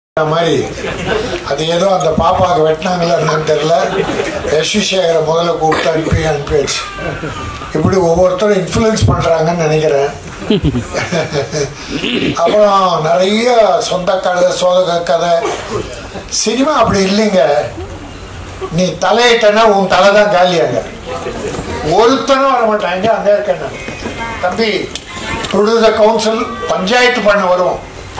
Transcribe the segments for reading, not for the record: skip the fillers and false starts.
மாதிரி அது ஏதோ அந்த பாப்பாவுக்கு வெட்டினாங்களா என்னன்னு தெரியல. யஷ்விசேகரை முதல்ல கூப்பிட்டு அனுப்பியாச்சு. இப்படி ஒவ்வொருத்தரும் இன்ஃப்ளூயன்ஸ் பண்ணுறாங்கன்னு நினைக்கிறேன். அப்புறம் நிறைய சொந்த கதை சோதக கதை. சினிமா அப்படி இல்லைங்க. நீ தலையிட்டனா உன் தலை தான் காலியாங்க. ஒருத்தனும் வர மாட்டாங்க. அங்கே இருக்கேன் தம்பி, ப்ரொடியூசர் கவுன்சில் பஞ்சாயத்து பண்ண வரும்.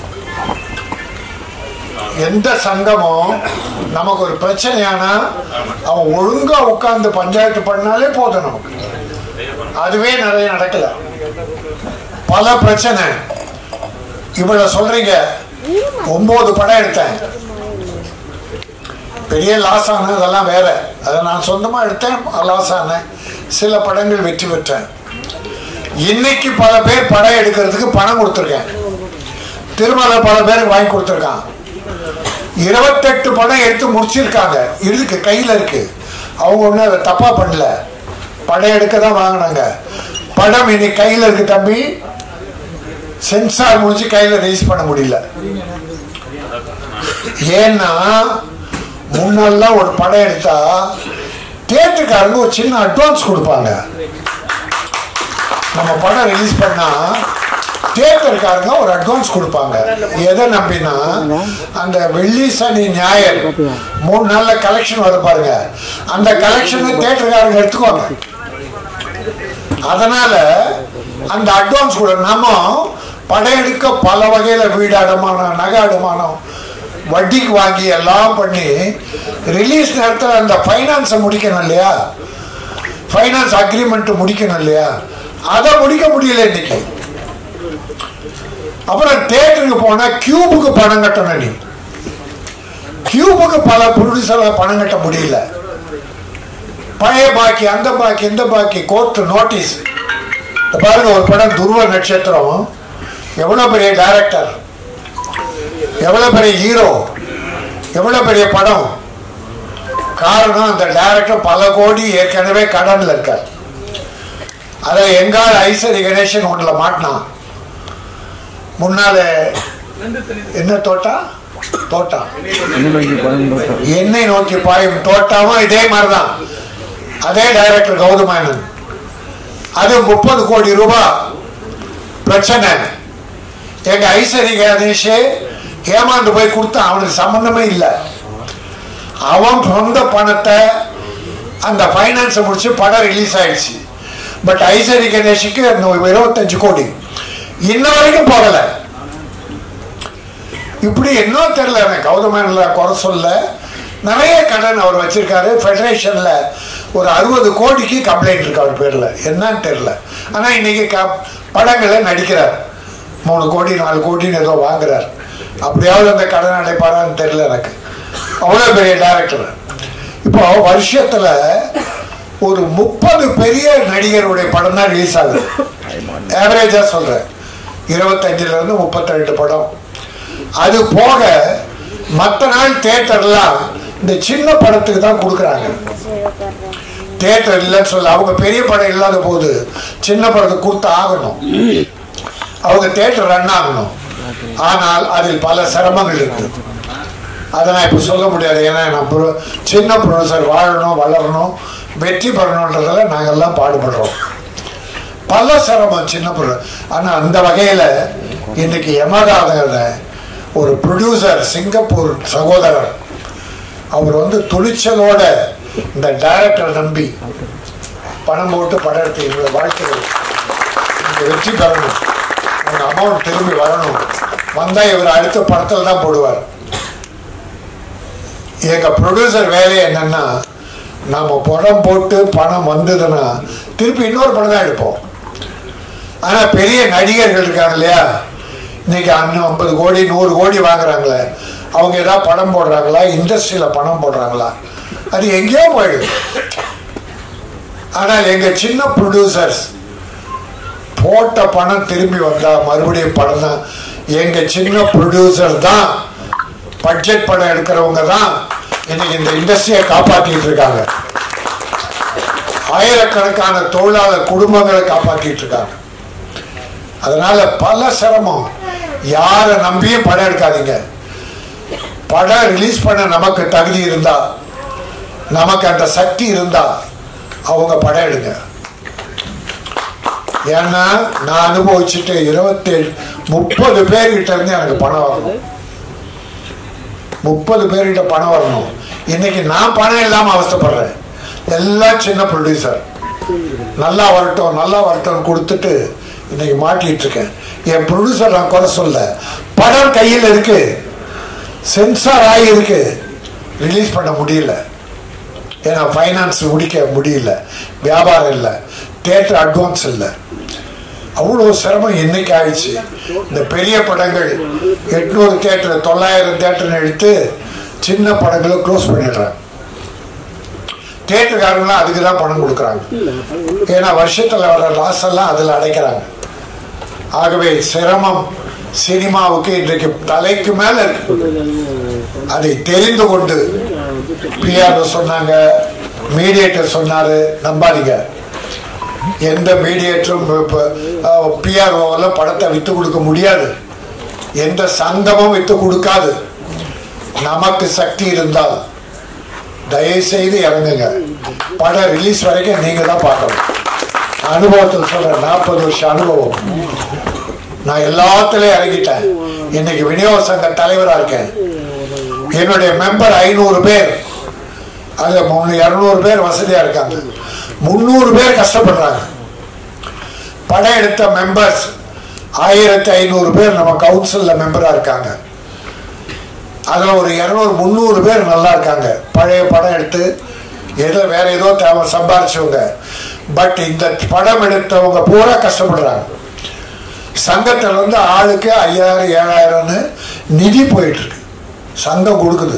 எந்த சங்கமும் நமக்கு ஒரு பிரச்சனையானா அவன் ஒழுங்கா உட்கார்ந்து பஞ்சாயத்து பண்ணாலே போதும் நமக்கு. அதுவே நிறைய நடக்கல. பல பிரச்சனை. இவ்வளவு சொல்றீங்க. 9 படம் எடுத்தேன். பெரிய லாஸ் ஆன அதெல்லாம் வேற. அதை நான் சொந்தமா எடுத்தேன், லாஸ் ஆனேன். சில படங்கள் வெற்றி பெற்றேன். இன்னைக்கு பல பேர் படம் எடுக்கிறதுக்கு பணம் கொடுத்துருக்கேன். திருமலை பல பேருக்கு வாங்கி கொடுத்துருக்கான். 28 படம் எடுத்து முடிச்சிருக்காங்க. இருக்கு, கையில் இருக்கு. அவங்க ஒன்றும் அதை தப்பா பண்ணல. படம் எடுக்க தான் வாங்கினாங்க. படம் இன்னைக்கு கையில் இருக்கு தம்பி. சென்சார் முடிச்சு கையில் ரிலீஸ் பண்ண முடியல. ஏன்னா முன்னெல்லாம் ஒரு படம் எடுத்தா தியேட்டருக்காரங்க ஒரு சின்ன அட்வான்ஸ் கொடுப்பாங்க. நம்ம படம் ரிலீஸ் பண்ணா தியேட்டருக்காரங்க ஒரு அட்வான்ஸ் கொடுப்பாங்க. எதை நம்பினா அந்த வெள்ளி சனி ஞாயிறு 3 நாள்ல கலெக்ஷன் வர பாருங்க. அந்த கலெக்ஷனை தியேட்டருக்காரங்க எடுத்துக்குவாங்க. அதனால அந்த அட்வான்ஸ் கூட நம்ம படம் எடுக்க பல வகையில வீடு அடமானம், நகை அடமானம், வட்டிக்கு வாங்கி எல்லாம் பண்ணி ரிலீஸ் நேரத்தில் அந்த ஃபைனான்ஸை முடிக்கணும் இல்லையா, ஃபைனான்ஸ் அக்ரிமெண்ட் முடிக்கணும் இல்லையா, அதை முடிக்க முடியல இன்னைக்கு. அப்புறம் தியேட்டருக்கு போனா கியூபுக்கு பணம் கட்டணும். நீ கியூபுக்கு பல ப்ரொடியூசர் பணம் கட்ட முடியல. பழைய பாக்கி, அந்த பாக்கி, இந்த பாக்கி, கோர்ட் நோட்டீஸ். பாருங்க, ஒரு படம் துருவ நட்சத்திரம், எவ்வளவு பெரிய டைரக்டர், எவ்வளவு பெரிய ஹீரோ, எவ்வளவு பெரிய படம். காரணம் அந்த டைரக்டர் பல கோடி ஏற்கனவே கடன்ல இருக்கார். அதை எங்கால ஐஸ்வரி கணேசன் ஒன்றுல மாட்டினான். முன்னால என்ன தோட்டா தோட்டா எண்ணெய் நோக்கி பாயும் தோட்டாவும் இதே மாதிரிதான். அதே டைரக்டர் கௌதம் மேனன். அது 30 கோடி ரூபாய் பிரச்சனை. எங்க ஐஸ்வரி கணேஷ் ஏமாந்து போய் கொடுத்தான். அவனுக்கு சம்பந்தமே இல்லை. அவன் சொந்த பணத்தை அந்த பைனான்ஸை முடிச்சு படம் ரிலீஸ் ஆயிடுச்சு. பட் ஐஸ்வரி கணேஷுக்கு 25 கோடி இன்ன வரைக்கும் போகல. இப்படி என்ன தெரியல. கௌதம் மேனன்ல குறை சொல்ல, நிறைய கடன் அவர் வச்சிருக்காரு. ஃபெடரேஷன்ல ஒரு 60 கோடிக்கு கம்ப்ளைண்ட் இருக்கு அவர் பேர்ல. என்னன்னு தெரியல. ஆனா இன்னைக்கு படங்களை நடிக்கிறார். 3 கோடி 4 கோடின்னு ஏதோ வாங்குறார். அப்படியாவது அந்த கடன் அடைப்பாரான்னு தெரியல எனக்கு. அவ்வளவு பெரிய டைரக்டர். இப்போ வருஷத்துல ஒரு 30 பெரிய நடிகருடைய படம் தான் ரிலீஸ் ஆகுது. ஆவரேஜா சொல்றேன். 25ல இருந்து 32 படம். அது போக மற்ற நாள் தியேட்டர்லாம் இந்த சின்ன படத்துக்கு தான் கொடுக்குறாங்க. தியேட்டர் இல்லைன்னு சொல்ல, அவங்க பெரிய படம் இல்லாத போது சின்ன படத்துக்கு கொடுத்து ஆகணும். அவங்க தியேட்டர் ரன் ஆகணும். ஆனால் அதில் பல சிரமங்கள் இருக்கு. அதை நான் இப்போ சொல்ல முடியாது. ஏன்னா நான் சின்ன ப்ரொடியூசர் வாழணும், வளரணும், வெற்றி பெறணுன்றதுல நாங்கள்லாம் பாடுபடுறோம். பல சிரமம் சின்ன ப்ரொடியூசர். ஆனால் அந்த வகையில் இன்னைக்கு எமகாதகன் ஒரு ப்ரொடியூசர், சிங்கப்பூர் சகோதரர், அவர் துணிச்சலோட இந்த டைரக்டரை நம்பி பணம் போட்டு படம் எடுத்து இவங்களை வாழ்க்கைகள் வெற்றி பெறணும், உங்க அமௌண்ட் திரும்பி வரணும். வந்தா இவர் அடுத்த படத்தில் தான் போடுவார். எங்க ப்ரொடியூசர் வேலை என்னன்னா, நம்ம படம் போட்டு பணம் வந்ததுன்னா திருப்பி இன்னொரு படம் தான் எடுப்போம். ஆனா பெரிய நடிகர்கள் இருக்காங்க இல்லையா, இன்னைக்கு 50 கோடி 100 கோடி வாங்குறாங்களே, அவங்க ஏதாவது படம் போடுறாங்களா, இண்டஸ்ட்ரியில பணம் போடுறாங்களா, அது எங்கேயோ போயிடுது. ஆனால் எங்க சின்ன ப்ரொடியூசர்ஸ் போட்ட பணம் திரும்பி வந்தா மறுபடியும் படம் தான். எங்க சின்ன ப்ரொடியூசர் தான், பட்ஜெட் படம் எடுக்கிறவங்க தான் இன்னைக்கு இந்த இண்டஸ்ட்ரியை காப்பாற்றிட்டு இருக்காங்க. ஆயிரக்கணக்கான தொழிலாளர் குடும்பங்களை காப்பாற்றிட்டு இருக்காங்க. அதனால பல சிரமம். யாரை நம்பியும் படம் எடுக்காதீங்க. படம் ரிலீஸ் பண்ண நமக்கு தகுதி இருந்தா, நமக்கு அந்த சக்தி இருந்தா அவங்க படம் எடுங்க. ஏன்னா நான் அனுபவிச்சுட்டு 27-30 பேர்கிட்ட இருந்து எனக்கு பணம் வரணும். 30 பேர்கிட்ட பணம் வரணும். இன்னைக்கு நான் பணம் இல்லாம அவஸ்தைப்படுறேன். எல்லாம் சின்ன ப்ரொடியூசர் நல்லா வரட்டும் நல்லா வரட்டும் கொடுத்துட்டு இன்னைக்கு மாட்டிட்டு இருக்கேன். என் ப்ரொடியூசர் நான் குறை சொல்ல, படம் கையில் இருக்கு, சென்சார் ஆகியிருக்கு, ரிலீஸ் பண்ண முடியல. ஏன்னா ஃபைனான்ஸ் முடிக்க முடியல, வியாபாரம் இல்லை, தியேட்டர் அட்வான்ஸ் இல்லை. அவ்வளோ சிரமம் இன்னைக்கு ஆயிடுச்சு. இந்த பெரிய படங்கள் 800 தியேட்டர் 900 தியேட்டர்னு எடுத்து சின்ன படங்களை க்ளோஸ் பண்ணிடுறாங்க. தியேட்டருக்காரங்களாம் அதுக்கு தான் பணம் கொடுக்குறாங்க. ஏன்னா வருஷத்தில் வர லாஸ் எல்லாம் அதில் அடைக்கிறாங்க. ஆகவே சிரமம் சினிமாவுக்கு இன்றைக்கு தலைக்கு மேல இருக்கு. அதை தெரிந்து கொண்டு பிஆர் சொன்னாங்க, மீடியேட்டர் சொன்னாரு, நம்பாதீங்க. எந்த மீடியேட்டரும் பிஆர்ஓல படத்தை வித்து கொடுக்க முடியாது, எந்த சங்கமும் வித்து கொடுக்காது. நமக்கு சக்தி இருந்தால் தயவு செய்து இறங்குங்க. படம் ரிலீஸ் வரைக்கும் நீங்க தான் பார்க்கணும். அனுபவத்தில் சொல்றேன், 40 வருஷம் அனுபவம். நான் எல்லாத்துலயும் இறங்கிட்டேன். இன்னைக்கு விநியோக சங்க தலைவரா இருக்கேன். என்னுடைய மெம்பர் 500 பேர், அது 200 பேர் வசதியா இருக்காங்க, 300 பேர் கஷ்டப்படுறாங்க. படம் எடுத்த மெம்பர்ஸ் 1500 பேர் நம்ம கவுன்சில்ல மெம்பரா இருக்காங்க. அதுல ஒரு 200-300 பேர் நல்லா இருக்காங்க, பழைய படம் எடுத்து ஏதோ வேற ஏதோ தேவை சம்பாரிச்சவங்க. பட் இந்த படம் எடுத்தவங்க பூரா கஷ்டப்படுறாங்க. சங்கத்துல இருந்து ஆளுக்கு 5000-7000 நிதி போயிட்டு இருக்கு, சங்கம் கொடுக்குது.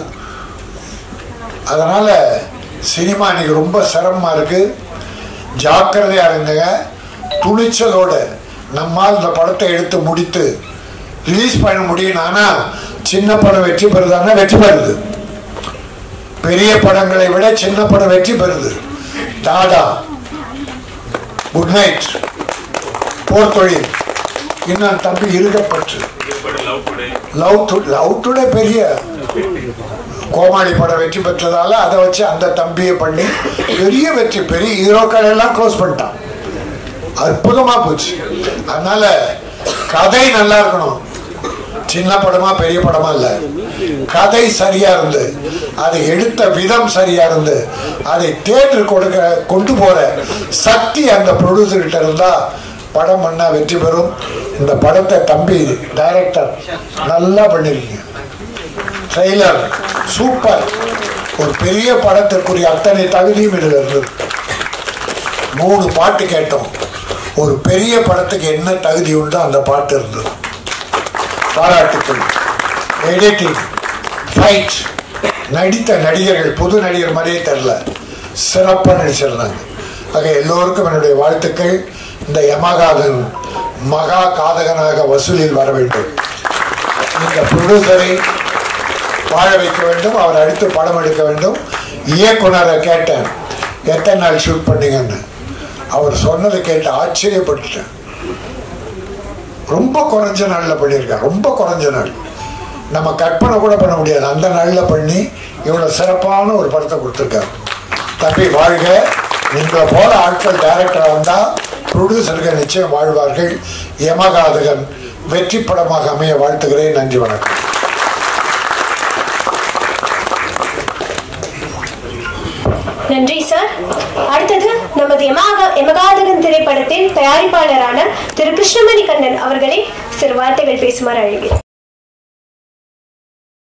அதனால சினிமா இன்னைக்கு ரொம்ப சிரமமா இருக்கு. ஜாக்கிரதையா இருங்க, துணிச்சலோட நம்மால் இந்த படத்தை எடுத்து முடித்து ரிலீஸ் பண்ண முடியும். ஆனா சின்ன படம் வெற்றி பெறுதானா? வெற்றி பெறுது. பெரிய படங்களை விட சின்ன படம் வெற்றி பெறுது. டாடா, குட் நைட், போர் தொழில், இன்னும் தம்பி இருக்கப்பட்டு, லவ் டுடே பெரிய கோமாளி படம் வெற்றி பெற்றதால அதை வச்சு அந்த தம்பியை பண்ணி பெரிய வெற்றி, பெரிய ஹீரோக்கள் எல்லாம் க்ளோஸ் பண்ணிட்டான். அற்புதமா போச்சு. அதனால கதை நல்லா இருக்கணும். சின்ன படமா பெரிய படமா இல்ல, கதை சரியா இருந்து, அதை எடுத்த விதம் சரியா இருந்து, அதை தியேட்டர் கொண்டு போற சக்தி அந்த ப்ரொடியூசர் கிட்ட இருந்தா படம் பண்ணா வெற்றி பெறும். இந்த படத்தை தம்பி டைரக்டர் நல்லா பண்ணிருக்கீங்க. Trailer super. ஒரு பெரிய படத்திற்குரிய அத்தனை தகுதியும் இதுல இருந்தது. 3 பாட்டு கேட்டோம். ஒரு பெரிய படத்துக்கு என்ன தகுதி உண்டோ அந்த பாட்டு இருந்தது. பாராட்டுக்கள். எடிட்டிங், ஃபைட், நடித்த நடிகர்கள் புது நடிகர் மாதிரியே தெரியல, சிறப்பாக நடிச்சிருந்தாங்க. ஆக எல்லோருக்கும் என்னுடைய வாழ்த்துக்கள். இந்த யமகாதன் மகா காதகனாக வசூலில் வர வேண்டும். இந்த ப்ரொடியூசரை வாழ வைக்க வேண்டும், அவர் அடுத்து படம் எடுக்க வேண்டும். இயக்குனரை கேட்டேன், எத்தனை நாள் ஷூட் பண்ணீங்கன்னு. அவர் சொன்னதை கேட்டு ஆச்சரியப்பட்டுட்டேன். ரொம்ப குறைஞ்ச நாளில் பண்ணியிருக்கார், ரொம்ப குறைஞ்ச நாள், நம்ம கற்பனை கூட பண்ண முடியாது. அந்த நாளில் பண்ணி இவ்வளோ சிறப்பான ஒரு படத்தை கொடுத்துருக்காரு. தம்பி வாழ்க. நீங்களை போல ஆட்கள் டைரக்டராக வந்தால் ப்ரொடியூசர்கள் நிச்சயம் வாழ்வார்கள். யமகாதகன் வெற்றி படமாக அமைய வாழ்த்துகிறேன். நன்றி, வணக்கம். நன்றி சார். அடுத்தது நமது எமகாதகன் திரைப்படத்தின் தயாரிப்பாளரான திரு கிருஷ்ணமணி கண்ணன் அவர்களை சிறு வார்த்தைகள் பேசுமாறு அழைக்கிறேன்.